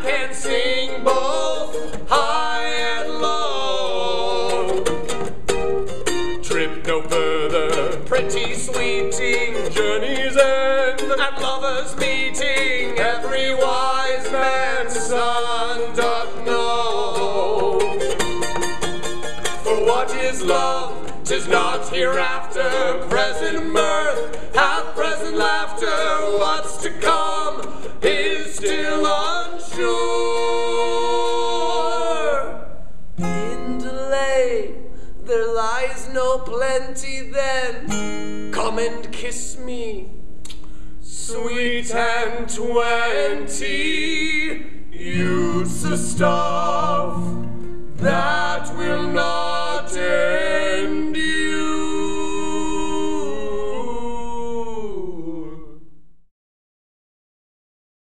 can sing both high and low. Trip no further, pretty sweeting, journey's end, and lovers meeting, every wise man's son doth know. For what is love? 'Tis not hereafter, present mirth hath present laughter. What's to come is still unsure. In delay there lies no plenty then. Come and kiss me, sweet and 20. Youth's a stuff that will not